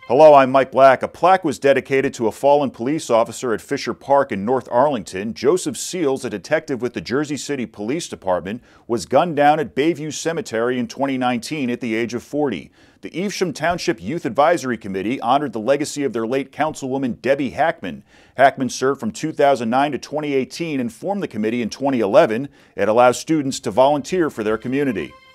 Hello, I'm Mike Black. A plaque was dedicated to a fallen police officer at Fisher Park in North Arlington. Joseph Seals, a detective with the Jersey City Police Department, was gunned down at Bayview Cemetery in 2019 at the age of 40. The Evesham Township Youth Advisory Committee honored the legacy of their late councilwoman Debbie Hackman. Hackman served from 2009 to 2018 and formed the committee in 2011. It allows students to volunteer for their community.